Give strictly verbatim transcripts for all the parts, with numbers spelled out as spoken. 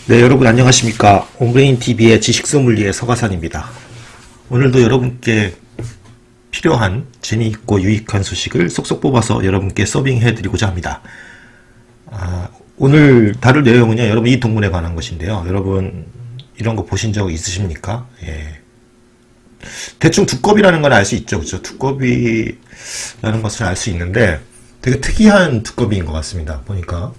네, 여러분 안녕하십니까. 온브레인티비의 지식소믈리에 서가산입니다. 오늘도 여러분께 필요한 재미있고 유익한 소식을 쏙쏙 뽑아서 여러분께 서빙해드리고자 합니다. 아, 오늘 다룰 내용은요, 여러분 이 동물에 관한 것인데요. 여러분 이런 거 보신 적 있으십니까? 예. 대충 두꺼비라는 건 알 수 있죠. 그렇죠? 두꺼비라는 것을 알 수 있는데 되게 특이한 두꺼비인 것 같습니다. 보니까.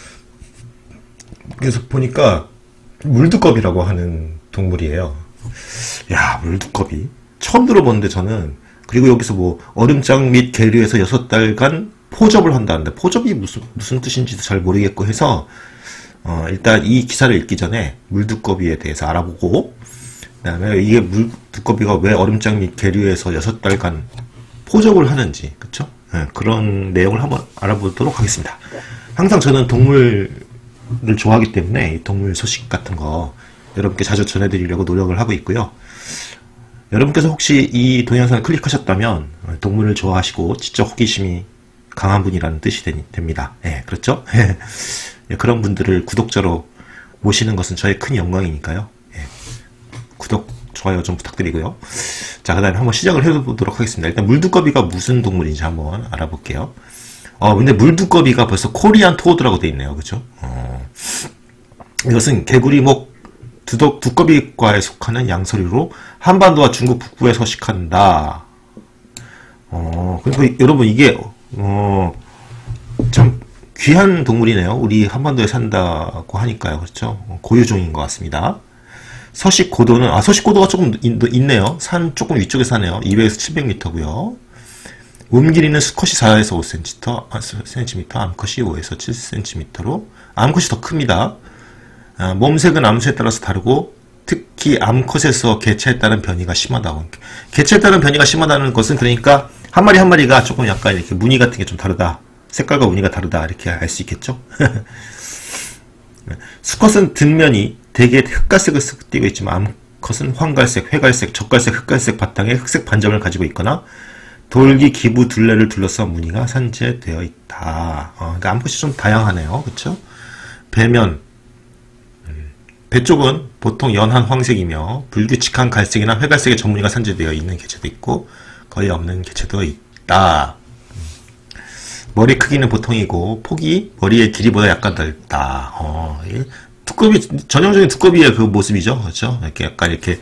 그래서 보니까 물두꺼비라고 하는 동물이에요. 야, 물두꺼비 처음 들어보는데 저는. 그리고 여기서 뭐 얼음장 및 계류에서 여섯 달간 포접을 한다는데 포접이 무슨 무슨 뜻인지도 잘 모르겠고 해서 어, 일단 이 기사를 읽기 전에 물두꺼비에 대해서 알아보고, 그 다음에 이게 물두꺼비가 왜 얼음장 및 계류에서 여섯 달간 포접을 하는지, 그쵸? 네, 그런 내용을 한번 알아보도록 하겠습니다. 항상 저는 동물을 좋아하기 때문에 이 동물 소식 같은 거 여러분께 자주 전해드리려고 노력을 하고 있고요. 여러분께서 혹시 이 동영상을 클릭하셨다면 동물을 좋아하시고 지적 호기심이 강한 분이라는 뜻이 되, 됩니다. 예, 그렇죠? 예, 그런 분들을 구독자로 모시는 것은 저의 큰 영광이니까요. 예, 구독, 좋아요 좀 부탁드리고요. 자, 그 다음에 한번 시작을 해보도록 하겠습니다. 일단 물두꺼비가 무슨 동물인지 한번 알아볼게요. 어, 근데 물두꺼비가 벌써 코리안 토드라고 되어 있네요. 그죠? 어, 이것은 개구리목 두덕, 두꺼비과에 속하는 양서류로 한반도와 중국 북부에 서식한다. 어, 그리고 여러분 이게, 어, 참 귀한 동물이네요. 우리 한반도에 산다고 하니까요. 그렇죠? 고유종인 것 같습니다. 서식 고도는, 아, 서식 고도가 조금 있, 네요. 산 조금 위쪽에 사네요. 이백에서 칠백 미터고요. 몸 길이는 수컷이 사에서 오 센티미터, 암컷이 오에서 칠 센티미터로, 암컷이 더 큽니다. 아, 몸색은 암수에 따라서 다르고 특히 암컷에서 개체에 따른 변이가 심하다고. 개체에 따른 변이가 심하다는 것은 그러니까 한 마리 한 마리가 조금 약간 이렇게 무늬 같은 게 좀 다르다. 색깔과 무늬가 다르다. 이렇게 알 수 있겠죠? 수컷은 뒷면이 대개 흑갈색을 띠고 있지만 암컷은 황갈색, 회갈색, 젓갈색, 흑갈색 바탕에 흑색 반점을 가지고 있거나 돌기, 기부, 둘레를 둘러싼 무늬가 산재되어 있다. 어, 그러니까 암컷이 좀 다양하네요. 그쵸? 배면, 음, 배 쪽은 보통 연한 황색이며 불규칙한 갈색이나 회갈색의 전무늬가 산재되어 있는 개체도 있고 거의 없는 개체도 있다. 음. 머리 크기는 보통이고 폭이 머리의 길이보다 약간 넓다. 어, 두꺼비, 전형적인 두꺼비의 그 모습이죠. 그렇죠? 이렇게 약간 이렇게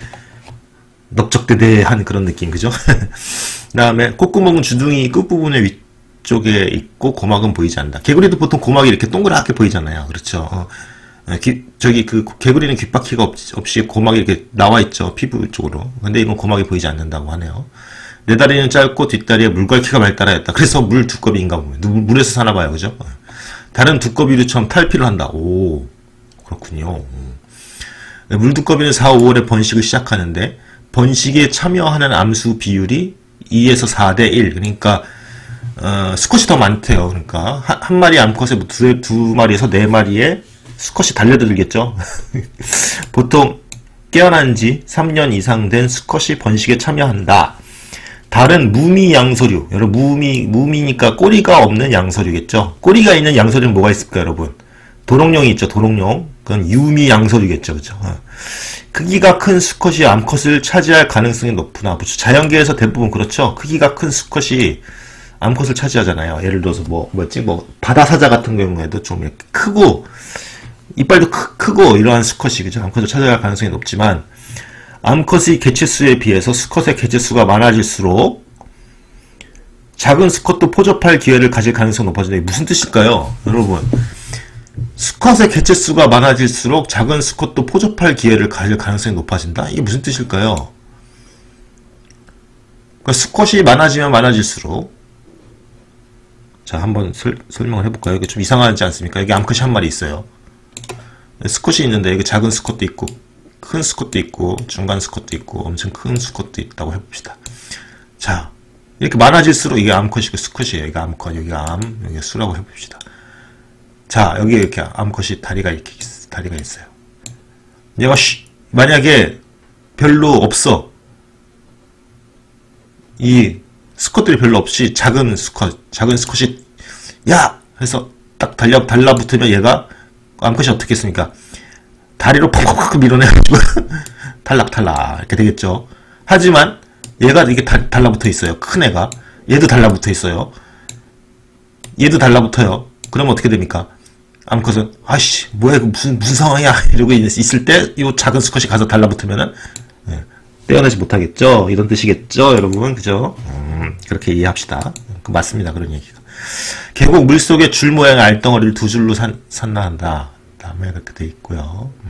넓적대대한 그런 느낌, 그죠? 그 다음에 콧구멍은 주둥이 끝부분의 위쪽에 있고 고막은 보이지 않는다. 개구리도 보통 고막이 이렇게 동그랗게 보이잖아요. 그렇죠? 어, 기, 저기 그 개구리는 귓바퀴가 없, 없이 고막이 이렇게 나와 있죠. 피부 쪽으로. 근데 이건 고막이 보이지 않는다고 하네요. 네 다리는 짧고 뒷다리에 물갈퀴가 발달하였다. 그래서 물 두꺼비인가 보면. 물에서 사나 봐요. 그죠? 다른 두꺼비류처럼 탈피를 한다. 오, 그렇군요. 물두꺼비는 사, 오월에 번식을 시작하는데 번식에 참여하는 암수 비율이 이에서 사 대 일. 그러니까 어, 수컷이 더 많대요. 그러니까 한, 한 마리 암컷에 두, 두 마리에서 네 마리에 수컷이 달려들겠죠. 보통 깨어난 지 삼 년 이상 된 수컷이 번식에 참여한다. 다른 무미 양서류. 여러분 무미, 무미니까 꼬리가 없는 양서류겠죠. 꼬리가 있는 양서류는 뭐가 있을까요, 여러분? 도롱뇽이 있죠. 도롱뇽. 그건 유미 양서류겠죠. 그죠? 어. 크기가 큰 수컷이 암컷을 차지할 가능성이 높으나, 자연계에서 대부분 그렇죠. 크기가 큰 수컷이 암컷을 차지하잖아요. 예를 들어서 뭐 뭐였지, 뭐 바다사자 같은 경우에도 좀 이렇게 크고 이빨도 크, 크고 이러한 수컷이 그죠, 암컷을 차지할 가능성이 높지만 암컷의 개체수에 비해서 수컷의 개체수가 많아질수록 작은 수컷도 포접할 기회를 가질 가능성이 높아진다. 이게 무슨 뜻일까요, 여러분? 수컷의 개체수가 많아질수록 작은 수컷도 포접할 기회를 가질 가능성이 높아진다? 이게 무슨 뜻일까요? 그러니까 수컷이 많아지면 많아질수록, 자, 한번 설, 설명을 해볼까요? 이게 좀 이상하지 않습니까? 여기 암컷이 한 마리 있어요. 수컷이 있는데 여기 작은 수컷도 있고 큰 수컷도 있고 중간 수컷도 있고 엄청 큰 수컷도 있다고 해봅시다. 자, 이렇게 많아질수록 이게 암컷이고 수컷이에요. 여기가 암컷, 여기가 암, 여기가 수라고 해봅시다. 자, 여기 이렇게 암컷이 다리가 이렇게 있, 다리가 있어요. 얘가 쉬, 만약에 별로 없어. 이 수컷들이 별로 없이 작은 수컷, 작은 수컷이 야! 해서 딱 달려 달라붙으면 얘가 암컷이 어떻게 했습니까? 다리로 팍팍팍 밀어내가지고 탈락탈락 이렇게 되겠죠. 하지만 얘가 이게 다, 달라붙어 있어요. 큰 애가. 얘도 달라붙어 있어요. 얘도 달라붙어요. 그러면 어떻게 됩니까? 암컷은 아씨 뭐야 이거 무슨 무슨 상황이야 이러고 있을 때 이 작은 수컷이 가서 달라붙으면은 예, 떼어내지 못하겠죠. 이런 뜻이겠죠, 여러분. 그죠? 음, 그렇게 이해합시다. 그 맞습니다. 그런 얘기가. 계곡 물속에 줄 모양의 알덩어리를 두 줄로 산, 산란한다. 다음에 이렇게 돼 있고요. 음.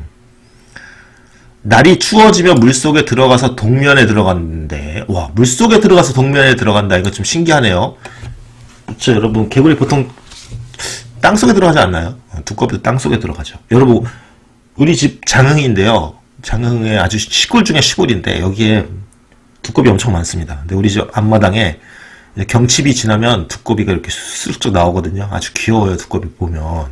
날이 추워지면 물속에 들어가서 동면에 들어갔는데, 와, 물속에 들어가서 동면에 들어간다. 이거 좀 신기하네요. 그렇죠, 여러분. 개구리 보통 땅속에 들어가지 않나요? 두꺼비도 땅속에 들어가죠. 여러분, 우리 집 장흥인데요. 장흥의 아주 시골 중에 시골인데 여기에 두꺼비 엄청 많습니다. 근데 우리 집 앞마당에 경칩이 지나면 두꺼비가 이렇게 쑥쑥 나오거든요. 아주 귀여워요. 두꺼비 보면.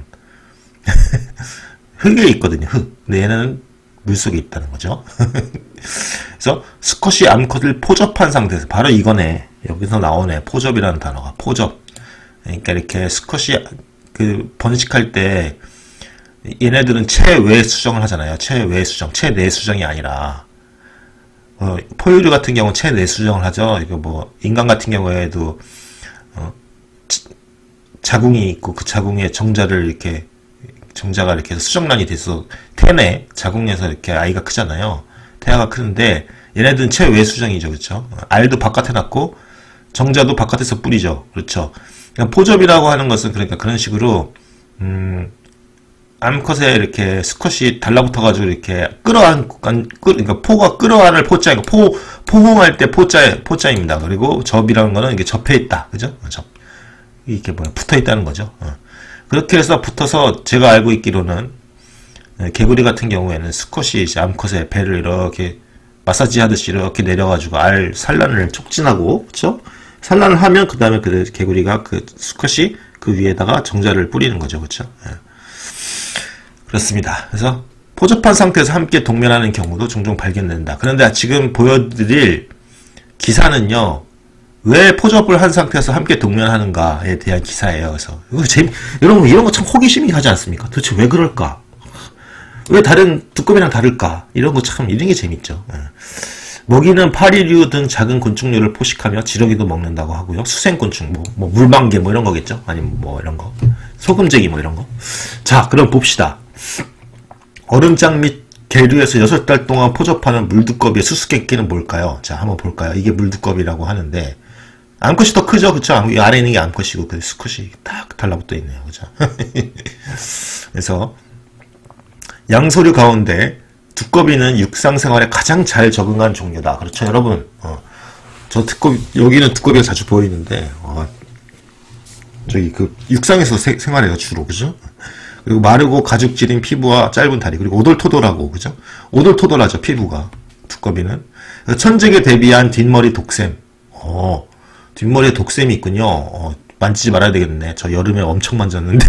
흙에 있거든요. 흙. 근데 얘는 물속에 있다는 거죠. 그래서 수컷이 암컷을 포접한 상태에서 바로 이거네. 여기서 나오네. 포접이라는 단어가. 포접. 그러니까 이렇게 수컷이 그 번식할 때 얘네들은 체외 수정을 하잖아요. 체외 수정, 체내 수정이 아니라 어, 포유류 같은 경우는 체내 수정을 하죠. 이거 뭐 인간 같은 경우에도 어, 자궁이 있고 그 자궁에 정자를 이렇게 정자가 이렇게 수정란이 돼서 태내 자궁에서 이렇게 아이가 크잖아요. 태아가 크는데 얘네들은 체외 수정이죠, 그렇죠? 알도 바깥에 낳고 정자도 바깥에서 뿌리죠, 그렇죠? 그러니까 포접이라고 하는 것은 그러니까 그런 식으로 음. 암컷에 이렇게 수컷이 달라붙어가지고 이렇게 끌어안고, 그러니까 포가 끌어안을 포자, 포, 포옹할 때 포자, 포자입니다. 그리고 접이라는 거는 이게 접해 있다. 그죠? 접. 이게 뭐야, 붙어 있다는 거죠. 어. 그렇게 해서 붙어서 제가 알고 있기로는, 개구리 같은 경우에는 수컷이 이제 암컷의 배를 이렇게 마사지 하듯이 이렇게 내려가지고 알 산란을 촉진하고, 그쵸? 산란을 하면 그 다음에 그 개구리가 그 수컷이 그 위에다가 정자를 뿌리는 거죠. 그쵸? 예. 그렇습니다. 그래서 포접한 상태에서 함께 동면하는 경우도 종종 발견된다. 그런데 지금 보여드릴 기사는요, 왜 포접을 한 상태에서 함께 동면하는가에 대한 기사예요. 그래서 이거 재미, 여러분 이런 거 참 호기심이 가지 않습니까? 도대체 왜 그럴까? 왜 다른 두꺼비랑 다를까? 이런 거 참 이런 게 재밌죠. 예. 먹이는 파리류 등 작은 곤충류를 포식하며 지렁이도 먹는다고 하고요. 수생곤충, 뭐, 뭐 물방개 뭐 이런 거겠죠? 아니면 뭐 이런 거, 소금쟁이 뭐 이런 거. 자, 그럼 봅시다. 얼음장 및 계류에서 여섯 달 동안 포접하는 물두꺼비의 수수께끼는 뭘까요? 자, 한번 볼까요? 이게 물두꺼비라고 하는데, 암컷이 더 크죠? 그쵸? 이 아래에 있는 게 암컷이고, 그 수컷이 딱 달라붙어 있네요. 그죠? 그래서, 양서류 가운데, 두꺼비는 육상 생활에 가장 잘 적응한 종류다. 그렇죠, 여러분? 어, 저 두꺼비, 여기는 두꺼비가 자주 보이는데, 어, 저기 그, 육상에서 세, 생활해요, 주로. 그죠? 그리고 마르고 가죽질인 피부와 짧은 다리, 그리고 오돌토돌하고, 그죠? 오돌토돌하죠, 피부가. 두꺼비는. 천적에 대비한 뒷머리 독샘. 어, 뒷머리에 독샘이 있군요. 어, 만지지 말아야 되겠네. 저 여름에 엄청 만졌는데.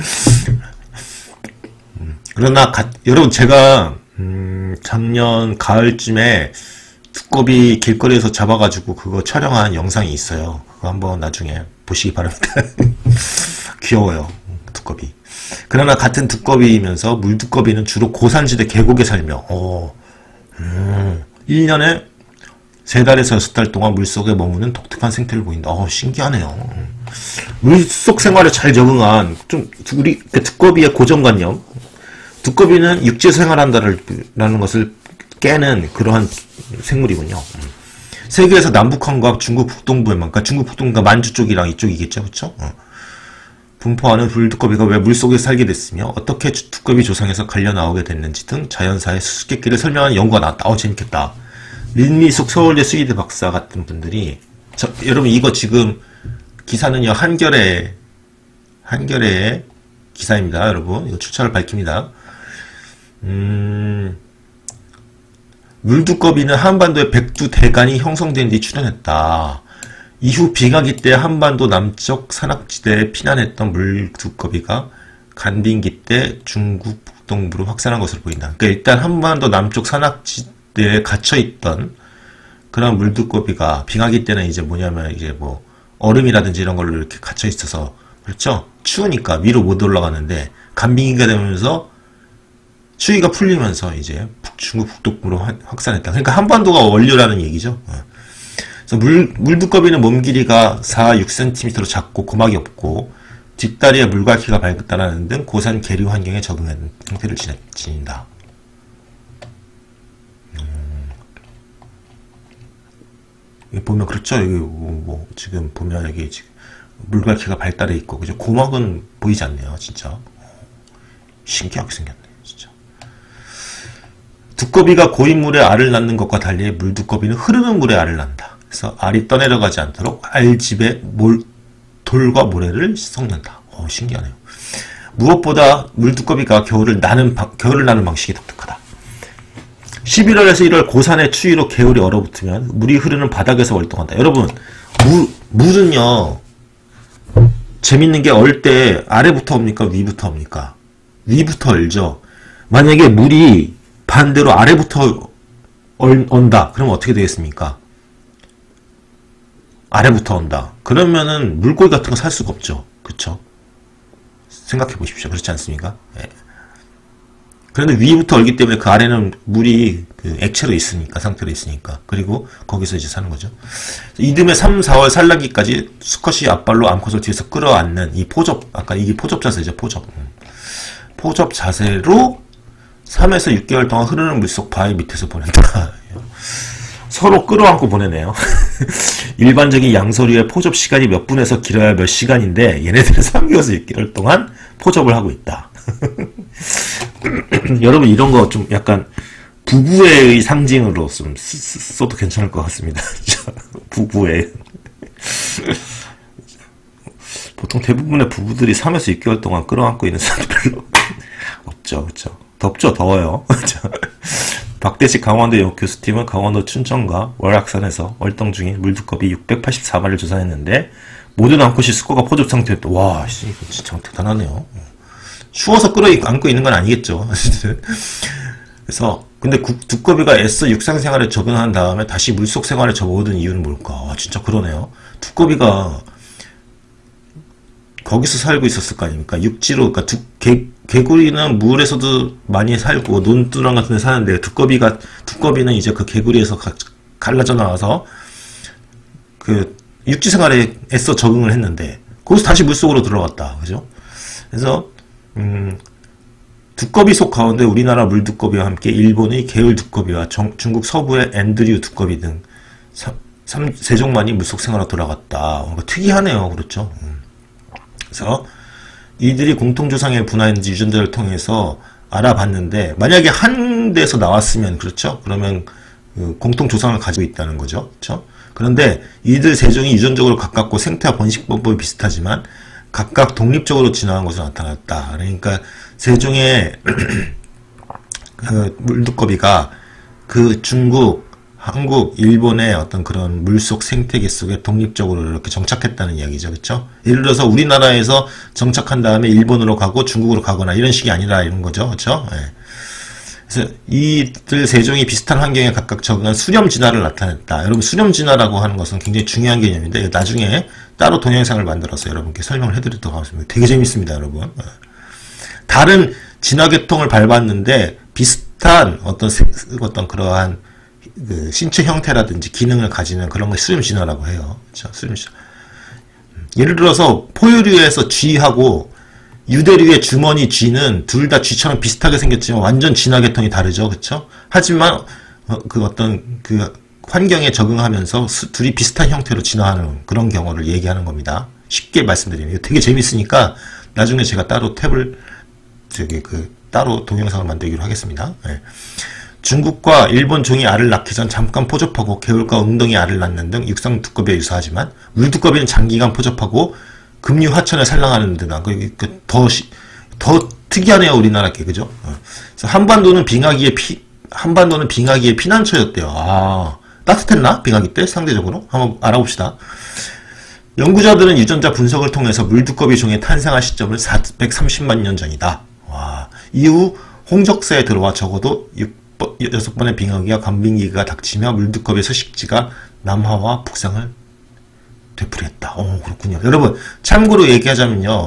음, 그러나, 가, 여러분, 제가, 음, 작년 가을쯤에 두꺼비 길거리에서 잡아가지고 그거 촬영한 영상이 있어요. 그거 한번 나중에 보시기 바랍니다. 귀여워요, 두꺼비. 그러나 같은 두꺼비이면서 물두꺼비는 주로 고산지대 계곡에 살며 어, 음, 일 년에 세 달에서 여섯 달 동안 물속에 머무는 독특한 생태를 보인다. 어, 신기하네요. 물속 생활에 잘 적응한 좀 우리 두꺼비의 고정관념, 두꺼비는 육지에 생활한다라는 것을 깨는 그러한 생물이군요. 세계에서 남북한과 중국 북동부에만, 그러니까 중국 북동부가 만주 쪽이랑 이쪽이겠죠, 그렇죠? 어. 분포하는 물두꺼비가 왜 물속에 살게 됐으며 어떻게 두꺼비 조상에서 갈려 나오게 됐는지 등 자연사의 수수께끼를 설명하는 연구가 나왔다. 어, 재밌겠다. 민미숙 서울대 수의대 박사 같은 분들이 저, 여러분 이거 지금 기사는요 한겨레 한겨레의 기사입니다. 여러분 이거 출처를 밝힙니다. 음, 물두꺼비는 한반도에 백두 대간이 형성된 뒤 출현했다. 이후 빙하기 때 한반도 남쪽 산악지대에 피난했던 물두꺼비가 간빙기 때 중국 북동부로 확산한 것으로 보인다. 그러니까 일단 한반도 남쪽 산악지대에 갇혀있던 그런 물두꺼비가 빙하기 때는 이제 뭐냐면 이제 뭐 얼음이라든지 이런 걸로 이렇게 갇혀있어서 그렇죠? 추우니까 위로 못 올라가는데 간빙기가 되면서 추위가 풀리면서 이제 북, 중국 북동부로 확산했다. 그러니까 한반도가 원료라는 얘기죠. 어. 그래서 물, 물두꺼비는 몸 길이가 사, 육 센티미터로 작고 고막이 없고 뒷다리에 물갈퀴가 밝다라는 등 고산 계류 환경에 적응한 형태를 지닌다. 음. 보면 그렇죠. 여기 뭐 지금 보면 여기 지금 물갈퀴가 발달해 있고 그죠. 고막은 보이지 않네요. 진짜 신기하게 생겼네. 진짜. 두꺼비가 고인물에 알을 낳는 것과 달리 물두꺼비는 흐르는 물에 알을 낳는다. 그래서 알이 떠내려가지 않도록 알집에 몰, 돌과 모래를 섞는다. 어, 신기하네요. 무엇보다 물두꺼비가 겨울을 나는, 겨울을 나는 방식이 독특하다. 십일월에서 일월 고산의 추위로 개울이 얼어붙으면 물이 흐르는 바닥에서 월동한다. 여러분, 물, 물은요, 재밌는 게 얼 때 아래부터 옵니까? 위부터 옵니까? 위부터 얼죠. 만약에 물이 반대로 아래부터 얼, 온다. 그러면 어떻게 되겠습니까? 아래부터 온다. 그러면은 물고기 같은 거 살 수가 없죠. 그쵸? 생각해 보십시오. 그렇지 않습니까? 예. 그런데 위부터 얼기 때문에 그 아래는 물이 그 액체로 있으니까, 상태로 있으니까. 그리고 거기서 이제 사는 거죠. 이듬해 삼, 사월 산란기까지 수컷이 앞발로 암컷을 뒤에서 끌어안는 이 포접, 아까 이게 포접 자세죠. 포접. 포접 자세로 삼에서 육 개월 동안 흐르는 물속 바위 밑에서 보낸다. 서로 끌어안고 보내네요. 일반적인 양서류의 포접 시간이 몇 분에서 길어야 몇 시간인데 얘네들은 삼 개월에서 육 개월 동안 포접을 하고 있다. 여러분 이런 거 좀 약간 부부의 상징으로 좀 써도 괜찮을 것 같습니다. 부부의 보통 대부분의 부부들이 삼에서 육 개월 동안 끌어안고 있는 사람들 별로 없죠. 그렇죠? 덥죠? 더워요. 박대식 강원도 교수팀은 강원도 춘천과 월악산에서 월동 중인 물두꺼비 육백팔십사 마리를 조사했는데 모든 암컷이 수컷과 포접 상태였다. 와, 이거 진짜 대단하네요. 추워서 끌어안고 있는 건 아니겠죠. 그래서 근데 구, 두꺼비가 애써 육상 생활에 적응한 다음에 다시 물속 생활에 접어오던 이유는 뭘까? 아, 진짜 그러네요. 두꺼비가 거기서 살고 있었을 거 아닙니까? 육지로, 그러니까 두, 개, 개구리는 물에서도 많이 살고 논두렁 같은 데 사는데 두꺼비가 두꺼비는 이제 그 개구리에서 가, 갈라져 나와서 그 육지 생활에 애써 적응을 했는데 거기서 다시 물속으로 들어갔다. 그죠? 그래서 음, 두꺼비 속 가운데 우리나라 물두꺼비와 함께 일본의 개울 두꺼비와 정, 중국 서부의 앤드류 두꺼비 등 세 종만이 물속 생활로 돌아갔다. 뭔가 특이하네요. 그렇죠? 음. 그래서 이들이 공통조상의 분화인지 유전자를 통해서 알아봤는데 만약에 한 데서 나왔으면 그렇죠? 그러면 그 공통조상을 가지고 있다는 거죠. 그렇죠? 그런데 이들 세 종이 유전적으로 가깝고 생태와 번식법이 비슷하지만 각각 독립적으로 진화한 것으로 나타났다. 그러니까 세 종의 그 물두꺼비가 그 중국, 한국, 일본의 어떤 그런 물속 생태계 속에 독립적으로 이렇게 정착했다는 이야기죠. 그렇죠? 예를 들어서 우리나라에서 정착한 다음에 일본으로 가고 중국으로 가거나 이런 식이 아니라 이런 거죠. 그렇죠? 네. 그래서 이들 세 종이 비슷한 환경에 각각 적응한 수렴 진화를 나타냈다. 여러분 수렴 진화라고 하는 것은 굉장히 중요한 개념인데 나중에 따로 동영상을 만들어서 여러분께 설명을 해드리도록 하겠습니다. 되게 재밌습니다. 여러분. 다른 진화 계통을 밟았는데 비슷한 어떤 세, 어떤 그러한 그 신체 형태라든지 기능을 가지는 그런 걸 수렴 진화라고 해요. 그렇죠? 수렴 진화. 예를 들어서 포유류에서 쥐하고 유대류의 주머니 쥐는 둘 다 쥐처럼 비슷하게 생겼지만 완전 진화 계통이 다르죠. 그렇죠? 하지만 어, 그 어떤 그 환경에 적응하면서 수, 둘이 비슷한 형태로 진화하는 그런 경우를 얘기하는 겁니다. 쉽게 말씀드리면 되게 재밌으니까 나중에 제가 따로 탭을 저기 그 따로 동영상을 만들기로 하겠습니다. 네. 중국과 일본 종이 알을 낳기 전 잠깐 포접하고 개울과 웅덩이 알을 낳는 등 육상 두꺼비와 유사하지만 물두꺼비는 장기간 포접하고 급류 하천에 산란하는 등 더, 더 특이하네요. 우리나라 게 그죠? 그래서 한반도는 빙하기의 피 한반도는 빙하기의 피난처였대요. 아, 따뜻했나? 빙하기 때 상대적으로 한번 알아봅시다. 연구자들은 유전자 분석을 통해서 물두꺼비 종의 탄생한 시점을 사백삼십만 년 전이다. 와, 이후 홍적세에 들어와 적어도 여섯 번의 빙하기와 간빙기가 닥치며 물두꺼비의 서식지가 남하와 북상을 되풀이했다. 오, 그렇군요. 여러분, 참고로 얘기하자면요.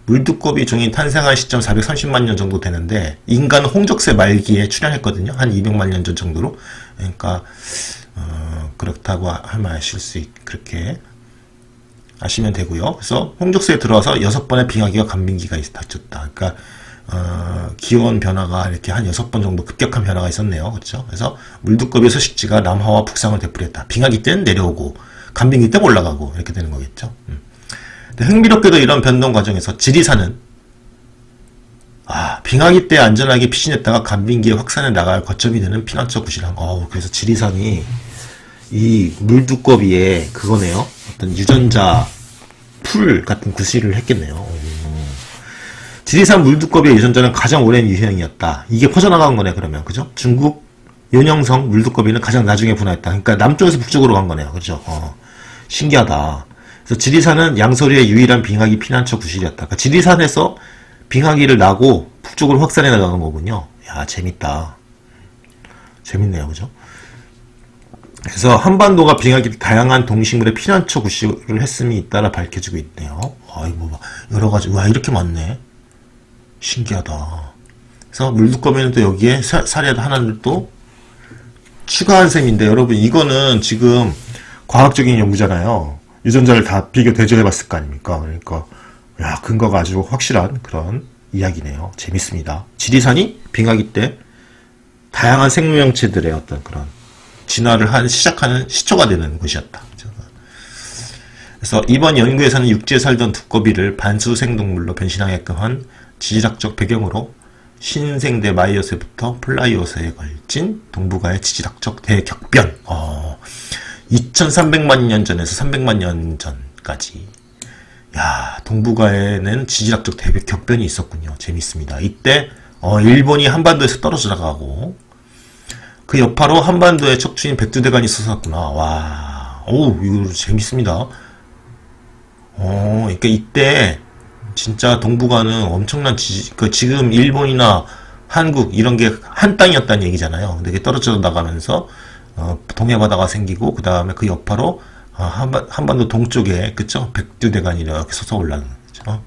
물두꺼비 종이 탄생한 시점 사백삼십만 년 정도 되는데 인간은 홍적세 말기에 출현했거든요. 한 이백만 년 전 정도로. 그러니까 어, 그렇다고 하실 수 있, 그렇게 아시면 되고요. 그래서 홍적세에 들어와서 여섯 번의 빙하기와 간빙기가 닥쳤다. 그러니까 어, 기온 변화가 이렇게 한 여섯 번 정도 급격한 변화가 있었네요. 그렇죠? 그래서 물두꺼비 서식지가 남하와 북상을 되풀이했다. 빙하기 때는 내려오고 간빙기 때는 올라가고 이렇게 되는 거겠죠. 음. 흥미롭게도 이런 변동 과정에서 지리산은 아, 빙하기 때 안전하게 피신했다가 간빙기에 확산해 나갈 거점이 되는 피난처 구실한. 어, 그래서 지리산이 이 물두꺼비의 그거네요. 어떤 유전자 풀 같은 구실을 했겠네요. 오. 지리산 물두꺼비의 유전자는 가장 오랜 유형이었다. 이게 퍼져나간 거네, 그러면. 그죠? 중국 연영성 물두꺼비는 가장 나중에 분화했다. 그러니까 남쪽에서 북쪽으로 간 거네요. 그죠? 어, 신기하다. 그래서 지리산은 양서류의 유일한 빙하기 피난처 구실이었다. 그러니까 지리산에서 빙하기를 나고 북쪽으로 확산해 나가는 거군요. 야, 재밌다. 재밌네요. 그죠? 그래서 한반도가 빙하기 다양한 동식물의 피난처 구실을 했음이 잇따라 밝혀지고 있네요. 아이고, 여러 가지. 와, 이렇게 많네. 신기하다. 그래서 물두꺼비는 또 여기에 사, 사례 하나를 또 추가한 셈인데, 여러분, 이거는 지금 과학적인 연구잖아요. 유전자를 다 비교 대조해 봤을 거 아닙니까? 그러니까 야, 근거가 아주 확실한 그런 이야기네요. 재밌습니다. 지리산이 빙하기 때 다양한 생명체들의 어떤 그런 진화를 한 시작하는 시초가 되는 곳이었다. 그래서 이번 연구에서는 육지에 살던 두꺼비를 반수생동물로 변신하게끔 한 지질학적 배경으로 신생대 마이오세부터 플라이오세에 걸친 동북아의 지질학적 대격변. 어. 이천삼백만 년 전에서 삼백만 년 전까지. 야, 동북아에는 지질학적 대격변이 있었군요. 재밌습니다. 이때 어, 일본이 한반도에서 떨어져 나가고 그 여파로 한반도에 척추인 백두대간이 있었구나. 와, 오, 이거 재밌습니다. 어, 그러니까 이때 진짜 동북아는 엄청난 지, 그 지금 일본이나 한국 이런 게 한 땅이었다는 얘기잖아요. 근데 이게 떨어져 나가면서 어, 동해바다가 생기고 그 다음에 그 여파로 어, 한반, 한반도 동쪽에 그쵸? 백두대간이 이렇게 솟아올라는 거죠.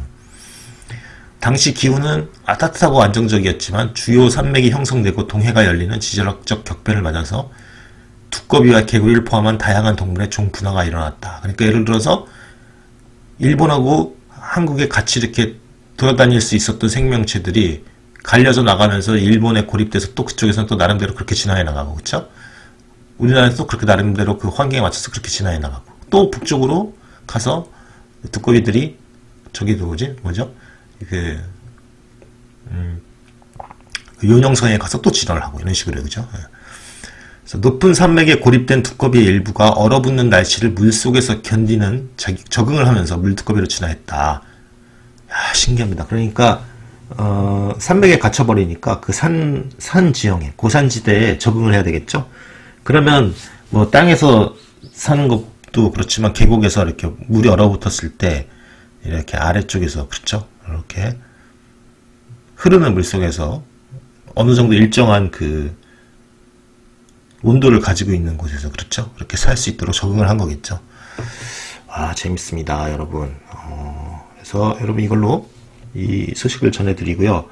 당시 기후는 아, 따뜻하고 안정적이었지만 주요 산맥이 형성되고 동해가 열리는 지질학적 격변을 맞아서 두꺼비와 개구리를 포함한 다양한 동물의 종분화가 일어났다. 그러니까 예를 들어서 일본하고 한국에 같이 이렇게 돌아다닐 수 있었던 생명체들이 갈려져 나가면서 일본에 고립돼서 또 그쪽에서는 또 나름대로 그렇게 진화해 나가고, 그쵸? 우리나라에서 그렇게 나름대로 그 환경에 맞춰서 그렇게 진화해 나가고, 또 북쪽으로 가서 두꺼비들이 저기 누구지? 뭐죠? 그, 음, 요령성에 가서 또 진화를 하고 이런 식으로, 그죠? 그래서 높은 산맥에 고립된 두꺼비의 일부가 얼어붙는 날씨를 물속에서 견디는 적응을 하면서 물두꺼비로 진화했다. 야, 신기합니다. 그러니까 어, 산맥에 갇혀버리니까 그 산, 산 지형에, 고산지대에 적응을 해야 되겠죠? 그러면, 뭐, 땅에서 사는 것도 그렇지만, 계곡에서 이렇게 물이 얼어붙었을 때, 이렇게 아래쪽에서, 그렇죠? 이렇게, 흐르는 물 속에서, 어느 정도 일정한 그, 온도를 가지고 있는 곳에서, 그렇죠? 그렇게 살 수 있도록 적응을 한 거겠죠? 아, 재밌습니다, 여러분. 어, 그래서, 여러분 이걸로, 이 소식을 전해드리고요.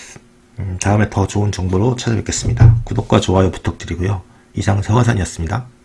음, 다음에 더 좋은 정보로 찾아뵙겠습니다. 구독과 좋아요 부탁드리고요. 이상 서화산이었습니다.